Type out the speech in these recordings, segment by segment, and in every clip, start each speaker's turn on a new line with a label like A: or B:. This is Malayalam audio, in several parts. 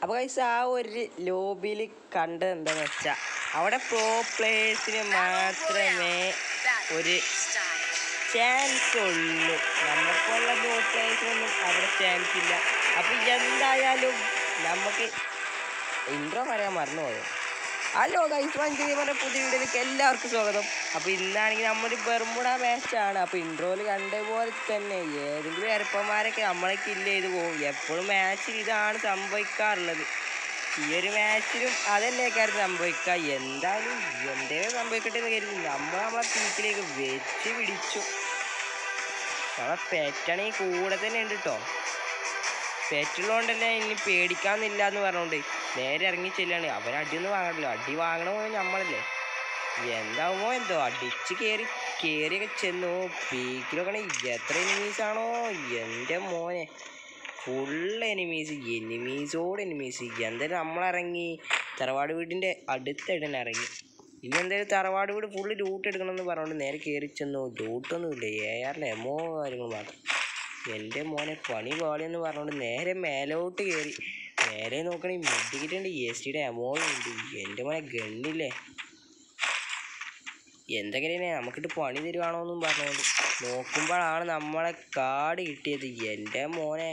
A: അപ്പോൾ ഗൈസ് ആ ഒരു ലോബിയിൽ കണ്ടത് എന്താണെന്ന് വെച്ചാൽ അവിടെ പ്രോ പ്ലേയേഴ്സിന് മാത്രമേ ഒരു ചാൻസ് ഉള്ളൂ. നമുക്കുള്ള പ്രോ പ്ലേയേഴ്സിനൊന്നും അവിടെ ചാൻസ് ഇല്ല. അപ്പോൾ എന്തായാലും നമുക്ക് ഇൻട്രോ പറയാൻ മറന്നുപോയോ? ഹലോ ഗൈസ്, പറഞ്ഞ പുതിയ വീഡിയോയിലേക്ക് എല്ലാവർക്കും സ്വാഗതം. അപ്പോൾ ഇന്നാണെങ്കിൽ നമ്മളൊരു ബെർമുഡ മാച്ചാണ്. അപ്പോൾ ഇൻട്രോയിൽ കണ്ടതുപോലെ തന്നെ ഏതെങ്കിലും എരപ്പന്മാരൊക്കെ നമ്മളെ കില്ല് ചെയ്ത് പോകും. എപ്പോഴും മാച്ചിൽ ഇതാണ് സംഭവിക്കാറുള്ളത്. ഈ ഒരു മാച്ചിലും അതല്ലേ കാര്യം സംഭവിക്കുക. എന്തായാലും എന്തേലും സംഭവിക്കട്ടെ എന്ന് കരുതി നമ്മളെ പീക്കിലേക്ക് വെച്ച് പിടിച്ചു. നമ്മളെ പെറ്റാണെങ്കിൽ കൂടെ തന്നെ ഉണ്ട് കേട്ടോ. പെറ്റുള്ളതുകൊണ്ട് തന്നെ ഇനി പേടിക്കാമെന്നില്ല എന്ന് പറഞ്ഞുകൊണ്ട് നേരെ ഇറങ്ങി ചെല്ലാണ്. അവരടിയൊന്നും വാങ്ങണല്ലോ, അടി വാങ്ങണ നമ്മളല്ലേ. എന്താവുമോ എന്തോ അടിച്ച് കയറിയൊക്കെ ചെന്നു. പീക്കിലൊക്കെ എത്ര എനിമീസാണോ എൻ്റെ മോനെ, ഫുള്ള് എനിമീസോട് എനിമീസ്. എന്തായാലും നമ്മളിറങ്ങി തറവാട് വീടിൻ്റെ അടുത്തായിട്ട് തന്നെ ഇറങ്ങി. ഇനി എന്തായാലും തറവാട് വീട് ഫുള്ള് ലൂട്ട് എടുക്കണമെന്ന് പറഞ്ഞുകൊണ്ട് നേരെ കയറി ചെന്നു. ലൂട്ടൊന്നുമില്ല, AR എമോ കാര്യങ്ങൾ മാത്രം. എൻ്റെ മോനെ പണി പാളിയെന്ന് പറഞ്ഞുകൊണ്ട് നേരെ മേലോട്ട് കയറി. നേരെ നോക്കണേ മെഡിക്കിട്ടുണ്ട്, STയുടെ എമോളും ഉണ്ട്. എൻ്റെ മോനെ ഗണ്ണില്ലേ, എന്തൊക്കെയാണ് നമുക്കിട്ട് പണി തരുവാണോ എന്നും പറഞ്ഞുകൊണ്ട് നോക്കുമ്പോഴാണ് നമ്മളെ കാർഡ് കിട്ടിയത്. എൻ്റെ മോനെ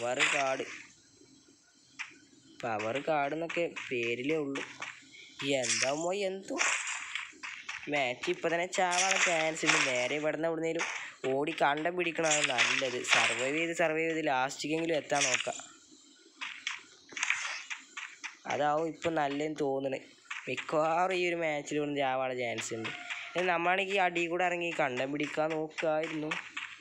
A: പവർ കാർഡ് എന്നൊക്കെ പേരിലേ ഉള്ളൂ. എന്താമോ എന്തോ മാച്ച് ഇപ്പം തന്നെ ചാവാൻ ചാൻസ് ഉണ്ട്. നേരെ ഇവിടുന്നേലും ഓടി കണ്ടം പിടിക്കണതാണ് നല്ലത്. സർവൈവ് ചെയ്ത് ലാസ്റ്റിക്കെങ്കിലും എത്താൻ നോക്കാം. അതാവും ഇപ്പം നല്ലതെന്ന് തോന്നുന്നത്. മിക്കവാറും ഈ ഒരു മാച്ചിൽ കൊണ്ട് ചാവാനുള്ള ചാൻസ് ഉണ്ട്. നമ്മളാണെങ്കിൽ ഈ അടി കൂടെ ഇറങ്ങി കണ്ടം പിടിക്കാൻ നോക്കുമായിരുന്നു.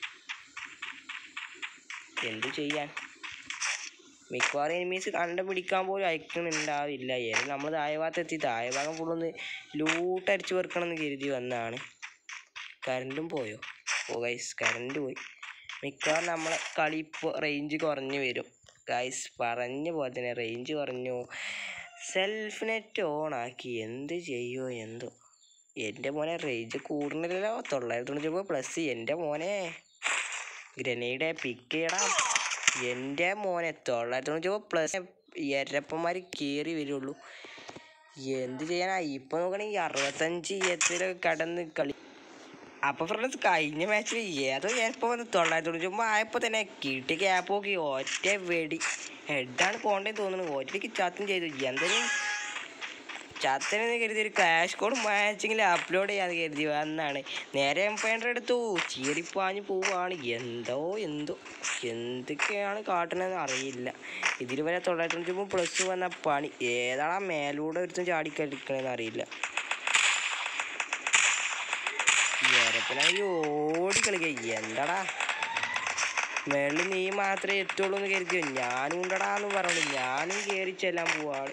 A: എന്തു ചെയ്യാൻ, മിക്കവാറും എനിമീസ് കണ്ടം പിടിക്കാൻ പോലും അയക്കണുണ്ടാവില്ല. ഏതായാലും നമ്മൾ താഴെഭാഗത്തെത്തി. താഴെഭാഗം ഫുള്ളൊന്ന് ലൂട്ടടിച്ച് വെറുക്കണമെന്ന് കരുതി വന്നതാണ്. കറണ്ടും പോയോ? ഓ ഗൈസ്, കറണ്ട് പോയി. മിക്കവാറും നമ്മളെ കളി ഇപ്പോൾ റേഞ്ച് കുറഞ്ഞു വരും ഗൈസ്. പറഞ്ഞ പോലെ തന്നെ റേഞ്ച് കുറഞ്ഞു. സെൽഫ് നെറ്റ് ഓൺ ആക്കി. എന്ത് ചെയ്യുമോ എന്തോ. എൻ്റെ മോനെ റേഞ്ച് കൂടുന്നില്ലല്ലോ. 990+ എൻ്റെ മോനെ ഗ്രനേഡ് പിക്ക് ചെയ്യണം. എൻ്റെ മോനെ 990+ എരപ്പന്മാർ കയറി വരുള്ളൂ. എന്ത് ചെയ്യാനാ ഇപ്പം നോക്കണമെങ്കിൽ 65 എത്തിലൊക്കെ കടന്ന് കളി. അപ്പോൾ ഫ്രണ്ട്സ്, കഴിഞ്ഞ മാച്ചിൽ ഏതോ എപ്പോൾ വന്ന് 990 ആയപ്പോൾ തന്നെ കിട്ടിയ ഗ്യാപ്പ് നോക്കി ഒറ്റ വെടി ഹെഡാണ് പോകേണ്ടതെന്ന് തോന്നുന്നു. ഒറ്റയ്ക്ക് ചത്തും ചെയ്തു. എന്തെങ്കിലും ചത്തനെന്ന് കരുതി ഒരു ക്ലാഷ് കോഡ് മാച്ചിങ്ങിൽ അപ്ലോഡ് ചെയ്യാൻ കരുതി വന്നാണ്. നേരെ M500 എടുത്തു, ചീറിപ്പാഞ്ഞ് പോവുകയാണ്. എന്തൊക്കെയാണ് കാട്ടണമെന്ന് അറിയില്ല. ഇതിൽ വരെ 990+ വന്ന പണി ഏതാണ് മേലൂടെ ഒരുത്തും ചാടിക്കളിക്കണമെന്ന് അറിയില്ല. ഓടി കളിക്കുക. എന്താടാ മേളിൽ നീ മാത്രമേ എത്തുള്ളൂ എന്ന് കരുതിയോ? ഞാനും ഉണ്ടടാന്ന് പറഞ്ഞു. ഞാനും കയറി ചെല്ലാൻ പോവാണ്.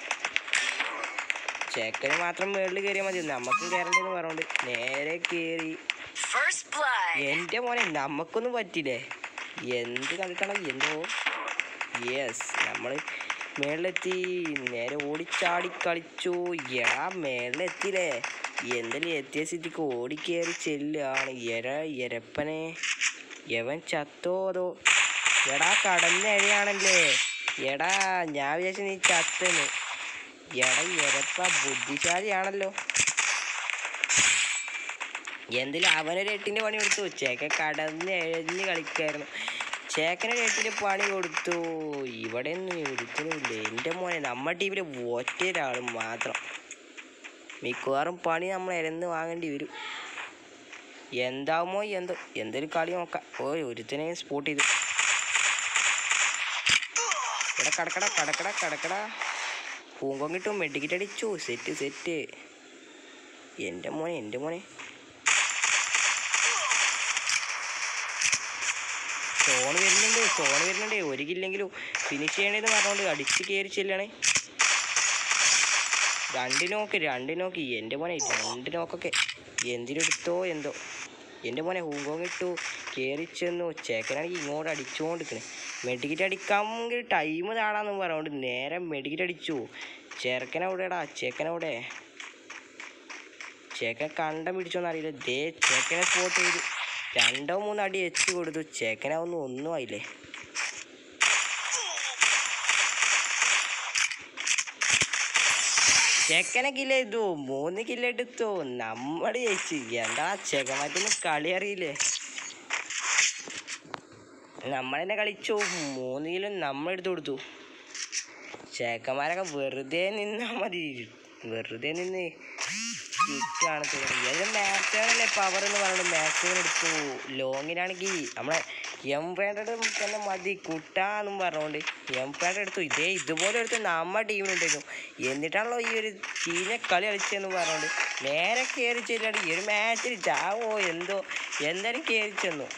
A: ചെക്കന് മാത്രം മേളിൽ കയറിയാൽ മതി, നമുക്കും കയറണ്ടെന്ന് പറഞ്ഞോണ്ട് നേരെ കയറി. എൻ്റെ മോനെ നമുക്കൊന്നും പറ്റില്ലേ. എന്ത് കണ്ടിട്ടാണോ എന്തോ. യെസ്, നമ്മൾ മേളിലെത്തി. നേരെ ഓടിച്ചാടി കളിച്ചു. മേളിലെത്തിയില്ലേ. എന്തെങ്കിലും എത്തിയ സ്ഥിതിക്ക് ഓടിക്കയറി ചെല്ലുകയാണ്. എരപ്പനെ യവൻ ചത്തോ അതോ? എടാ കടന്ന എഴയാണല്ലേ. എടാ ഞാൻ വിചാരിച്ചു നീ ചത്തെന്ന്. എരപ്പ ബുദ്ധിശാലിയാണല്ലോ. എന്തെങ്കിലും അവനൊരു 8ൻ്റെ പണി കൊടുത്തു. ചേക്കൻ കടന്ന് എഴഞ്ഞ് കളിക്കായിരുന്നു. ചേക്കനൊരു 8ൻ്റെ പണി കൊടുത്തു. ഇവിടെ ഒന്നും ഒരുത്തനുമില്ല. എൻ്റെ മോനെ നമ്മുടെ ടീമിൽ ഒറ്റ ഒരാൾ മാത്രം. മിക്കവാറും പണി നമ്മൾ ഇരന്ന് വാങ്ങേണ്ടി വരും. എന്താവുമോ എന്തോ. എന്തൊരു കളി നോക്കാം. ഒരുത്തനെ സ്പോട്ട് ചെയ്തു. ഇവിടെ കടക്കട പൂങ്കം കിട്ടും. മെഡിക്കറ്റ് അടിച്ചു. സെറ്റ്. എൻ്റെ മോനെ സോൺ വരുന്നുണ്ട്. ഒരു കില്ലെങ്കിലും ഫിനിഷ് ചെയ്യണേന്ന് പറഞ്ഞുകൊണ്ട് അടിച്ച് കയറി ചെല്ലണേ. രണ്ട് നോക്ക്. എൻ്റെ മോനെ 2 നോക്കൊക്കെ എന്തിനെടുത്തോ എന്തോ. എൻ്റെ മോനെ ഹൂങ്കോങ് ഇട്ടു. കയറി ചെന്നു. ചേക്കനാണെങ്കിൽ ഇങ്ങോട്ട് അടിച്ചുകൊണ്ടിരിക്കണേ. മെഡിക്കറ്റ് അടിക്കാൻ ടൈം താടാന്ന് പറഞ്ഞുകൊണ്ട് നേരെ മെഡിക്കറ്റ് അടിച്ചു. ചെറുക്കനെവിടെടാ? ചേക്കനെവിടെ? ചേക്കൻ കണ്ടം പിടിച്ചോന്ന് അറിയില്ല. ചേക്കനെ സ്പോട്ട് ചെയ്തു. 2 3 അടി വെച്ച് കൊടുത്തു. ചേക്കനാവുന്നു ഒന്നും ആയില്ലേ. ചെക്കനെ കില്ല ചെയ്തു 3 കില്ല എടുത്തു നമ്മൾ ജയിച്ചു. എന്താ ചെക്കന്മാർക്കൊന്നും കളി അറിയില്ലേ? നമ്മളെന്നെ കളിച്ചു 3 കിലും നമ്മളെടുത്ത് കൊടുത്തു. ചേക്കന്മാരൊക്കെ വെറുതെ നിന്നാ മതി, വെറുതെ നിന്ന് കിക്കാണ് തോന്നുന്നത്. അതിന് മാക്സിമല്ലേ പവർ എന്ന് പറയുന്നത്. മാക്സിമം എടുത്തു. ലോങ്ങിനാണെങ്കിൽ നമ്മളെ M500 തന്നെ മതി കുട്ടാന്നും പറഞ്ഞുകൊണ്ട് M500 എടുത്തു. ഇതുപോലെ എടുത്ത് നമ്മുടെ ടീമിലുണ്ടായിരുന്നു. എന്നിട്ടാണല്ലോ ഈ ഒരു ചീഞ്ഞ കളി കളിച്ചതെന്ന് പറഞ്ഞുകൊണ്ട് നേരെ കയറി ചെല്ലാണ്ട് ഈ ഒരു മാച്ചിൽ ചാവോ എന്തോ എന്തായാലും കയറി ചെന്നു.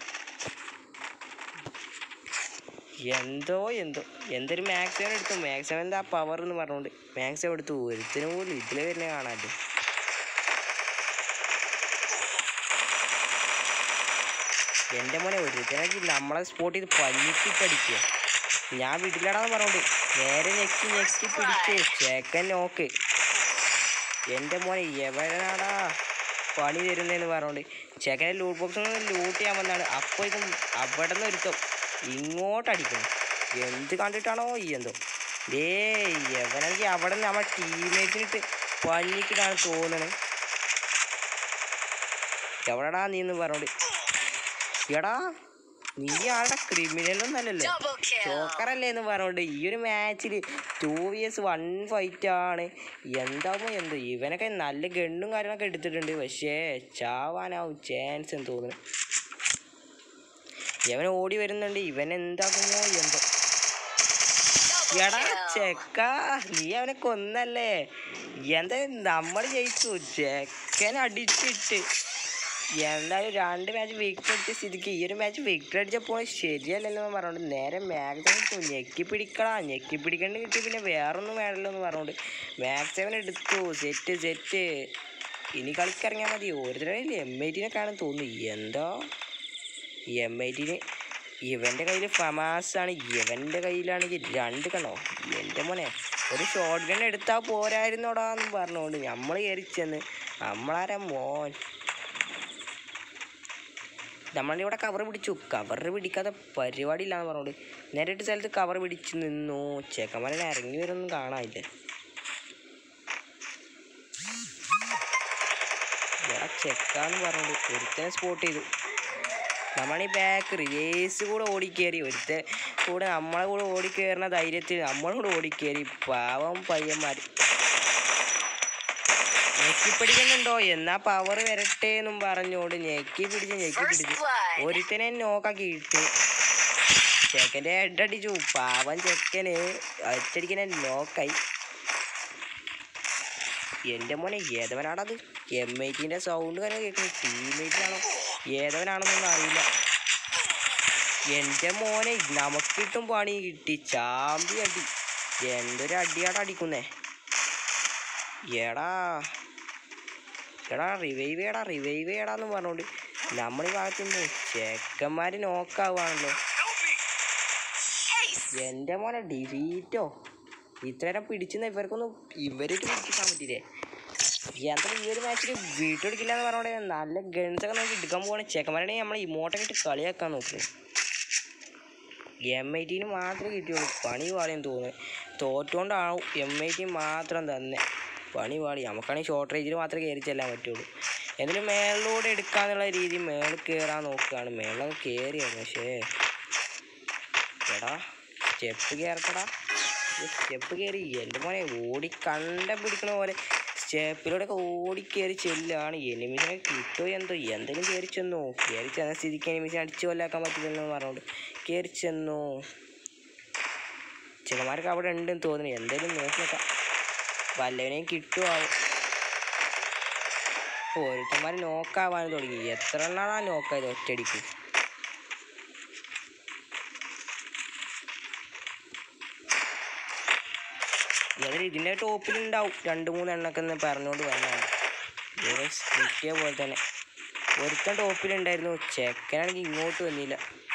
A: എന്തൊരു മാക്സിമം എടുത്തു. മാക്സിമം എന്താ പവർ എന്ന് പറഞ്ഞുകൊണ്ട് മാക്സിമം എടുത്തു. ഒരുത്തിനും പോലും ഇതിൽ വരുന്ന കാണാതെ. എൻ്റെ മോനെ ഒരുത്തനാക്കി നമ്മളെ സ്പോട്ട് ചെയ്ത് പല്ലിക്കിട്ടടിക്കുക. ഞാൻ വിടില്ലടാന്ന് പറഞ്ഞോണ്ട് നേരെ ഞെക്കി പിടിച്ച് ചേക്കൻ നോക്ക്. എൻ്റെ മോനെ എവനാടാ പണി തരുന്നതെന്ന് പറഞ്ഞോണ്ട് ചേക്കനെ ലൂട്ട് ബോക്സിൽ നിന്ന് ലൂട്ട് ചെയ്യാൻ വന്നാണ്. അപ്പോൾ ഇതും അവിടെ നിന്ന് ഒരുത്തം ഇങ്ങോട്ടടിക്കണം. എന്ത് കണ്ടിട്ടാണോ ഈ എന്തോ എവനാണെങ്കിൽ അവിടെ നിന്ന് നമ്മളെ ടീമേറ്റിനിട്ട് പല്ലിക്കിട്ടാണ് തോന്നണത്. എവിടെടാ നീ എന്ന് പറഞ്ഞോണ്ട് എടാ നീ ആളുടെ ക്രിമിനലൊന്നും അല്ലല്ലോ, ചോക്കറല്ലേ എന്ന് പറഞ്ഞോണ്ട് ഈ ഒരു മാച്ചിൽ 2vs1 ഫൈറ്റാണ്. എന്താകുമോ എന്തോ ഇവനൊക്കെ നല്ല ഗണ്ണും കാര്യങ്ങളൊക്കെ എടുത്തിട്ടുണ്ട്. പക്ഷേ ചാവാനാവും ചാൻസ് എന്ന് തോന്നുന്നു. ഇവൻ ഓടി വരുന്നുണ്ട്. ഇവൻ എന്താകുമോ എന്തോ. എടാ ചെക്ക നീ അവനെ കൊന്നല്ലേ? എന്താ നമ്മൾ ജയിച്ചു. ചെക്കൻ അടിച്ചിട്ട് എന്തായാലും 2 മാച്ച് വിക്കറ്റ് അടിച്ച സ്ഥിതിക്ക് ഈ ഒരു മാച്ച് വിക്കറ്റ് അടിച്ചപ്പോൾ ശരിയല്ലല്ലോ എന്ന് പറഞ്ഞുകൊണ്ട് നേരെ മാക്സിമം ഞെക്കി പിടിക്കേണ്ടി കിട്ടി. പിന്നെ വേറൊന്നും വേണമല്ലോ എന്ന് പറഞ്ഞുകൊണ്ട് മാക്സിമം എടുത്തു. സെറ്റ് ഇനി കളിക്കിറങ്ങിയാൽ മതി. ഓരോരുത്തരും M18 കാണാൻ തോന്നുന്നു. എന്താ M18 ഇവൻ്റെ കയ്യിൽ ഫമാസാണ്. ഇവൻ്റെ കയ്യിലാണെങ്കിൽ 2 കണ്ണോ. എൻ്റെ മോനെ ഒരു ഷോട്ട് ഗൺ എടുത്താൽ പോരായിരുന്നോടാ എന്ന് പറഞ്ഞുകൊണ്ട് നമ്മൾ കയറി ചെന്ന് നമ്മളാരാ മോൻ. നമ്മളിവിടെ കവർ പിടിച്ചു. കവർ പിടിക്കാതെ പരിപാടി ഇല്ലാന്ന് പറഞ്ഞോണ്ട് നേരിട്ട് സ്ഥലത്ത് കവർ പിടിച്ച് നിന്നു. ചേക്കന്മാരെ ഇറങ്ങി വരുമൊന്നും കാണാനില്ല. ഇവിടെ ചെക്കാന്ന് പറഞ്ഞോണ്ട് ഒരുത്തനെ സ്പോട്ട് ചെയ്തു. നമ്മളീ ബാക്ക് റിവേഴ്സ് കൂടെ ഓടിക്കയറി. ഒരുത്തെ കൂടെ നമ്മളെ കൂടെ ഓടിക്കയറുന്ന ധൈര്യത്തിൽ നമ്മളോട് ഓടിക്കയറി. പാവം പയ്യന്മാർ ഞെക്കിപ്പിടിക്കുന്നുണ്ടോ എന്നാ പവർ വരട്ടെ എന്നും പറഞ്ഞോണ്ട് ഞെക്കി പിടിച്ച് ഒരുത്തനെ നോക്കാക്കി ഇട്ടു. ചെക്കൻ്റെ ഹെഡ് അടിച്ചു. പാവം ചെക്കന് ഒറ്റടിക്കനെ നോക്കായി. എൻ്റെ മോനെ ഏതവനാണത്? M18 സൗണ്ട് തന്നെ കേൾക്കുന്നു. ടീമേറ്റിനാണോ ഏതവനാണെന്നൊന്നും അറിയില്ല. എൻ്റെ മോനെ നമുക്കിട്ടും പണി കിട്ടി. ചാമ്പി അടി. എന്തൊരു അടിയാടാ അടിക്കുന്നേ. എടാ റിവൈവ് ചെയ്യടാന്ന് പറഞ്ഞോണ്ട് നമ്മൾ ഈ ഭാഗത്തുനിന്ന് ചെക്കന്മാർ നോക്കാവാണല്ലോ. എൻ്റെ മോനെ ഡിലീറ്റോ ഇത്രേരം പിടിച്ചെന്ന് ഇവർക്കൊന്നും പിടിച്ചിട്ടാൻ പറ്റില്ലേ? എന്തായാലും ഈ ഒരു മാച്ചിൽ വീട്ടെടുക്കില്ല എന്ന് പറഞ്ഞോണ്ട് നല്ല ഗൺസൊക്കെ നമുക്ക് എടുക്കാൻ പോവാണ്. ചെക്കന്മാരാണെങ്കിൽ നമ്മൾ ഇമോട്ടൊക്കെ ഇട്ട് കളിയാക്കാൻ നോക്കുന്നത്. M18 മാത്രമേ കിട്ടിയുള്ളൂ. പണി പാളിയെന്ന് തോന്നുന്നു. തോറ്റുകൊണ്ടാവും M18 മാത്രം തന്നെ പണി പാളി. നമുക്കാണെങ്കിൽ ഷോർട്ട് റേഞ്ചിൽ മാത്രമേ കയറി ചെല്ലാൻ പറ്റുള്ളൂ. എന്നിട്ട് മേളിലൂടെ എടുക്കാന്നുള്ള രീതി മേളിൽ കയറാൻ നോക്കുകയാണ്. മേളിലൊക്കെ കയറിയാണ്. പക്ഷേ എടാ സ്റ്റെപ്പ് കയറി. എൻ്റെ മോനെ പിടിക്കണ പോലെ സ്റ്റെപ്പിലൂടെയൊക്കെ ഓടിക്കയറി ചെല്ലാണ്. എനിമിസിനെ കിട്ടുമോ എന്തോ. എന്തെങ്കിലും കയറി ചെന്നു. കയറി ചെന്ന സ്ഥിതിക്ക് എനിമിസിനെ അടിച്ചു കൊല്ലാക്കാൻ പറ്റില്ലെന്ന് പറഞ്ഞുകൊണ്ട് കയറി ചെന്നു. ചെക്കന്മാർക്ക് അവിടെ ഉണ്ടെന്ന് തോന്നുന്നു. എന്തായാലും നോക്കി നോക്കാം. വല്ലവനെയും കിട്ടുമാവും. ഓരോരുത്തന്മാർ നോക്കാവാനും തുടങ്ങി. എത്ര എണ്ണാണ് നോക്കായത് ഒറ്റയടിക്ക്? ഏതായാലും ഇതിൻ്റെ ടോപ്പിലുണ്ടാവും 2-3 എണ്ണൊക്കെ എന്ന് പറഞ്ഞുകൊണ്ട് വന്നതാണ്. കിട്ടിയ പോലെ തന്നെ ഒരുത്തൻ ടോപ്പിലുണ്ടായിരുന്നു. ചെക്കനാണെങ്കിൽ ഇങ്ങോട്ട് വന്നില്ല.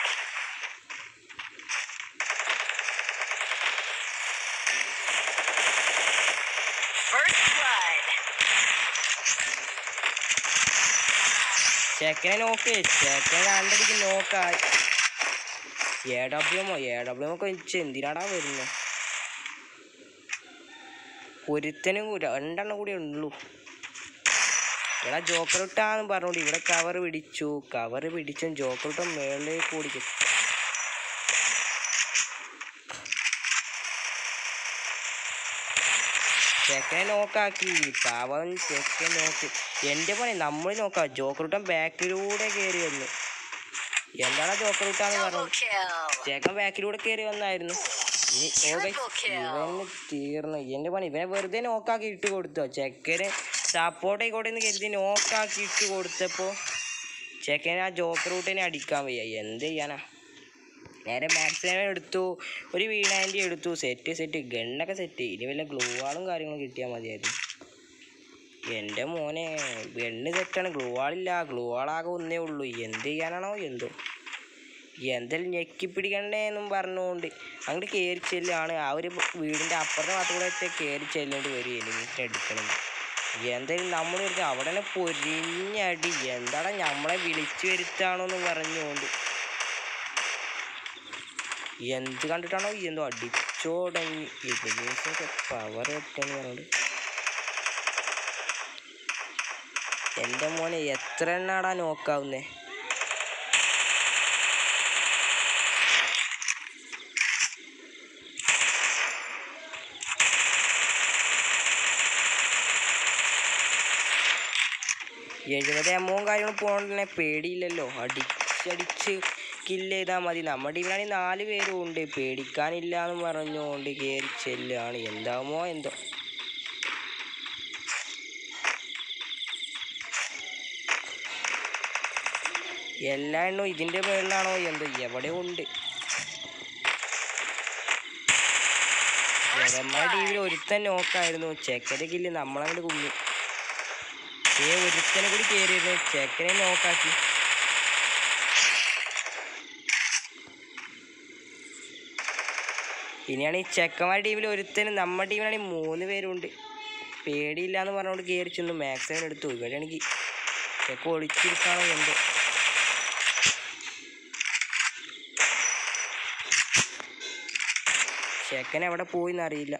A: ചെക്കനെ നോക്ക്. ചെക്കനെ 2 അടിക്ക് നോക്കായി. AWM ഒക്കെ വെച്ച് എന്തിനാടാ വരുന്നത്? ഒരുത്തനും രണ്ടെണ്ണം കൂടി ഉള്ളൂ. ഇവിടെ ജോക്കർ ഇട്ടാന്ന് പറഞ്ഞോണ്ട് ഇവിടെ കവർ പിടിച്ചും ജോക്കർ ഇട്ടും മേളിലേക്ക് ഓടിക്കും. ചെക്കനെ നോക്കാക്കി പാവൻ ചെക്കൻ നോക്ക്. എൻ്റെ പണി നമ്മൾ നോക്കാം. ജോക്കർ ബാക്കിലൂടെ കയറി വന്നു. എന്താണ് ജോക്കർ ഇട്ടാന്ന് പറഞ്ഞു. ചെക്കൻ ബാക്കിലൂടെ കയറി വന്നായിരുന്നു. ഇവന് തീർന്നു എൻ്റെ പണി. ഇവനെ വെറുതെ നോക്കാക്കി ഇട്ട് കൊടുത്തോ. ചെക്കന് സപ്പോർട്ട് ആയിക്കോട്ടെ എന്ന് കരുതി നോക്കാക്കി ഇട്ട് കൊടുത്തപ്പോൾ ചെക്കന് ആ ജോക്കർ റൂട്ടിനെ അടിക്കാൻ വയ്യ. എന്ത് ചെയ്യാനാ. നേരെ മാക്സിമം എടുത്തു. ഒരു വീണാൻ്റെ എടുത്തു. സെറ്റ് ഗണ്ണൊക്കെ സെറ്റ്. ഇനി വല്ല ഗ്ലൂ വാളും കാര്യങ്ങളും കിട്ടിയാൽ മതിയായിരുന്നു. എൻ്റെ മോനെ ഗണ്ണ് സെറ്റാണ്. ഗ്ലൂ വാളില്ല. ഗ്ലൂ വാളാകെ ഒന്നേ ഉള്ളൂ. എന്ത് ചെയ്യാനാണോ എന്തോ. എന്തെങ്കിലും ഞെക്കിപ്പിടിക്കണ്ടേ എന്നും പറഞ്ഞുകൊണ്ട് അങ്ങോട്ട് കയറി ചെല്ലാണ്. ആ ഒരു വീടിൻ്റെ അപ്പുറത്തെ ഭാഗത്തൂടെ കയറി ചെല്ലേണ്ടി വരും എനിമിനെ എടുക്കണം. എന്തായാലും നമ്മൾ അവിടെ തന്നെ പൊരിഞ്ഞടി. എന്താണ് നമ്മളെ വിളിച്ചു വരുത്താണോന്ന് പറഞ്ഞുകൊണ്ട് എന്ത് കണ്ടിട്ടാണോ എന്തോ അടിച്ചോടങ്ങി. ഇതിനൊക്കെ പവർ എത്തുമെന്ന് പറഞ്ഞോണ്ട് എൻ്റെ മോനെ എത്ര എണ്ണാടാ നോക്കാവുന്നേ. എഴുപത് എമ്മവും കാര്യങ്ങളും പോകണ പേടിയില്ലല്ലോ. അടിച്ച് കില്ല് ചെയ്താൽ മതി. നമ്മുടെ ഇവരാണെങ്കിൽ 4 പേരും ഉണ്ട്. പേടിക്കാനില്ല എന്ന് പറഞ്ഞുകൊണ്ട് കയറി ചെല്ലാണ്. എന്താമോ എന്തോ. എല്ലാ എണ്ണവും ഇതിൻ്റെ മുകളിലാണോ എന്തോ. എവിടെ ഉണ്ട്. നമ്മുടെ ടീമിൽ ഒരുത്തൻ നോക്കായിരുന്നു. ചെക്കൻ്റെ കില്ല് നമ്മളങ്ങോട്ട് കുഞ്ഞു. ഒരുത്തനെ കൂടി കയറിയിരുന്നു. ചെക്കനെ നോക്കാക്കി. ഇനിയാണ് ഈ ചെക്കന്മാരുടെ ടീമിൽ ഒരുത്തനും നമ്മുടെ ടീമിലാണെങ്കിൽ 3 പേരുണ്ട്. പേടിയില്ല എന്ന് പറഞ്ഞുകൊണ്ട് കയറി ചെന്നു. മാക്സിമം എടുത്തു. ഇവിടെയാണെങ്കിൽ ചെക്ക ഒളിച്ചിരിക്കാണോ എന്തോ. ചെക്കൻ എവിടെ പോയിന്നറിയില്ല.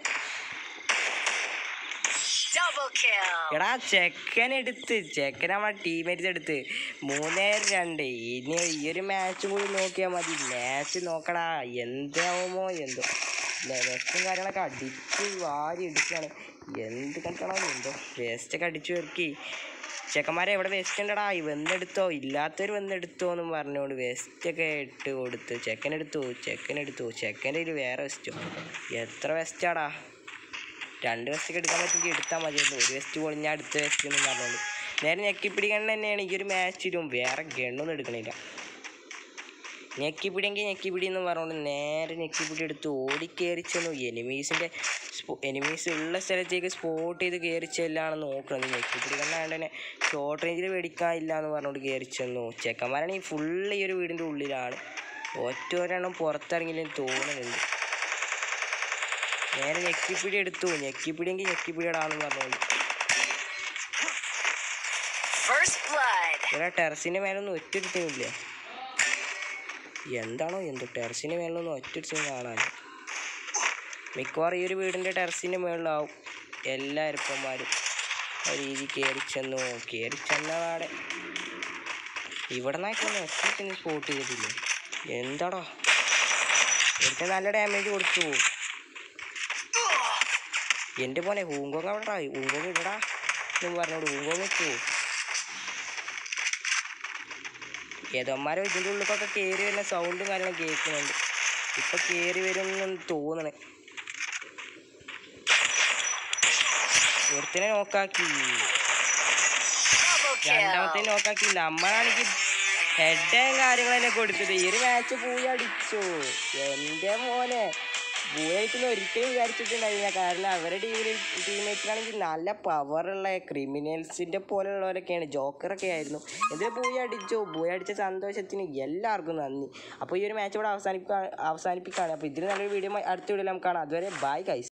A: എടാ ചെക്കൻ നമ്മുടെ ടീമേറ്റ്സ് എടുത്ത് 3-2. ഇനി ഈ ഒരു മാച്ച് കൂടി നോക്കിയാൽ മതി. മാച്ച് നോക്കടാ. എന്താവുമോ എന്തോ. വെസ്റ്റും കാര്യങ്ങളൊക്കെ അടിച്ച് വാരി എടുക്കുകയാണ്. എന്ത് കണ്ടോ എന്തോ. വേസ്റ്റൊക്കെ അടിച്ചു വെറുക്കി. ചെക്കന്മാരെ എവിടെ വെസ്റ്റ് ഉണ്ടടാ. വന്നെടുത്തോ. ഇല്ലാത്തവർ വന്നെടുത്തോ എന്നും പറഞ്ഞുകൊണ്ട് വെസ്റ്റൊക്കെ ഇട്ട് കൊടുത്ത് ചെക്കനെടുത്തു. ചെക്കൻ്റെ കയ്യിൽ വേറെ വെസ്റ്റോ. എത്ര വെസ്റ്റാടാ. 2 വെസ്റ്റൊക്കെ എടുക്കാൻ പറ്റുമെങ്കിൽ എടുത്താൽ മതിയല്ലോ. ഒരു വെസ്റ്റ് പൊളിഞ്ഞാൽ അടുത്ത വെസ്റ്റ് എന്നും പറഞ്ഞോളൂ. നേരെ ഞെക്കിപ്പിടിക്കണ്ട തന്നെയാണ് ഈ ഒരു മാച്ചിലും. വേറെ ഗണ്ണൊന്നും എടുക്കണില്ല. ഞെക്കിപ്പിടി എന്ന് പറഞ്ഞുകൊണ്ട് നേരെ ഞെക്കിപ്പിടി എടുത്ത് ഓടിക്കയറി ചെന്നു. എനിമീസ് ഉള്ള സ്ഥലത്തേക്ക് സ്പോട്ട് ചെയ്ത് കയറി ചെല്ലാണെന്ന് നോക്കുന്നത്. ഞെക്കിപ്പിടിക്കണ്ടാണ്ട് തന്നെ ഷോർട്ട് റേഞ്ചിൽ മേടിക്കാനില്ല എന്ന് പറഞ്ഞുകൊണ്ട് കയറി ചെന്നു. ചെക്കന്മാരാണെങ്കിൽ ഫുള്ള് ഈ ഒരു വീടിൻ്റെ ഉള്ളിലാണ്. ഒറ്റൊരെണ്ണം പുറത്തിറങ്ങില്ലെന്ന് തോന്നുന്നുണ്ട്. നേരെ ഞെക്കിപ്പിടി എടുത്തു. ഞെക്കിപ്പിടിയാണെന്ന് പറഞ്ഞോളൂ. ഇവിടെ ടെറസിൻ്റെ മേലൊന്നും ഒറ്റൊരുത്തനില്ല. എന്താണോ എന്തോ. ടെറസിൻ്റെ മേലൊന്നും ഒറ്റൊരുത്തനും കാണാൻ. മിക്കവാറും ഈ ഒരു വീടിൻ്റെ ടെറസിൻ്റെ മേളിലാവും എല്ലാ അരുപ്പന്മാരും. ആ രീതി കയറി ചെന്നപാടെ ഇവിടെ നിന്നൊക്കെ ഒറ്റത്തിന് സ്പോട്ട് ചെയ്തിട്ടില്ല. എന്താടാ. എനിക്ക് നല്ല ഡാമേജ് കൊടുത്തു. എൻ്റെ പോലെ ഹൂങ്കോങ് അവിടെ ഹൂങ്കോങ് ഇടടാ എന്ന് പറഞ്ഞോട് ഹൂങ്കോങ് വെച്ചു. ഏതോമാരോ ഇതിൻ്റെ ഉള്ളിലൊക്കെ കയറി വരുന്ന സൗണ്ടും കാര്യങ്ങളും കേൾക്കുന്നുണ്ട്. ഇപ്പം കയറി വരുമെന്ന് തോന്നണേ. ഒരുത്തിനെ നോക്കാക്കി. രണ്ടാമത്തെ നോക്കാക്കി. നമ്മളാണെങ്കിൽ ഹെഡും കാര്യങ്ങളെന്നെ കൊടുത്തത്. ഈ ഒരു മാച്ച് പോയി അടിച്ചു. എൻ്റെ മോനെ പൂയടിക്കുന്ന ഒരിക്കലും വിചാരിച്ചിട്ടുണ്ടായില്ല. കാരണം അവരുടെ ടീമേറ്റ്സിനാണെങ്കിൽ നല്ല പവറുള്ള ക്രിമിനൽസിൻ്റെ പോലെയുള്ളവരൊക്കെയാണ്. ജോക്കറൊക്കെ ആയിരുന്നു. എന്തിനാ പൂയ അടിച്ച സന്തോഷത്തിന് എല്ലാവർക്കും നന്ദി. അപ്പോൾ ഈ ഒരു മാച്ച് ഇവിടെ അവസാനിപ്പിക്കുകയാണ്. അപ്പോൾ ഇതിന് നല്ലൊരു വീഡിയോ അടുത്ത വീഡിയോയിൽ നമുക്ക് കാണാം. അതുവരെ ബൈ ഗൈസ്.